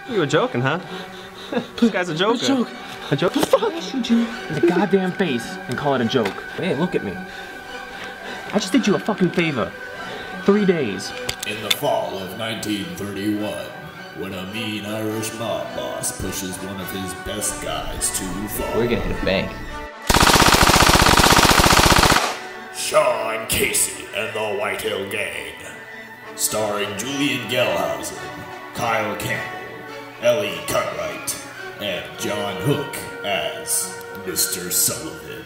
You were joking, huh? This guy's a joker. A joke. A joke? Fuck! I'll shoot you in the goddamn face and call it a joke. Hey, look at me. I just did you a fucking favor. 3 days. In the fall of 1931, when a mean Irish mob boss pushes one of his best guys too far. We're gonna hit a bank. Sean Casey and the Whitehill Gang. Starring Julian Gellhausen, Kyle Campbell, Ellie Cartwright, and John Hook as Mr. Sullivan.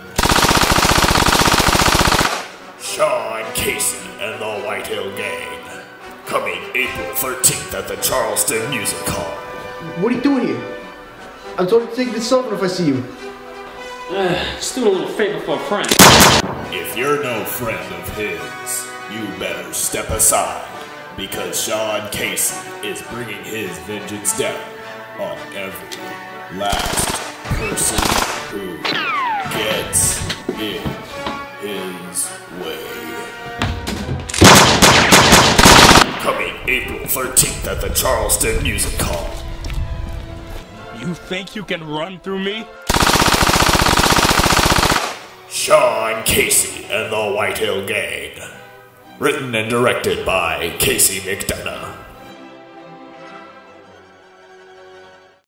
Sean Casey and the Whitehill Gang. Coming April 13th at the Charleston Music Hall. What are you doing here? I'm told to take this Sullivan if I see you. Just doing a little favor for a friend. If you're no friend of his, you better step aside, because Sean Casey is bringing his vengeance down on every last person who gets in his way. Coming April 13th at the Charleston Music Hall. You think you can run through me? Sean Casey and the Whitehill Gang. Written and directed by Casey McDonough.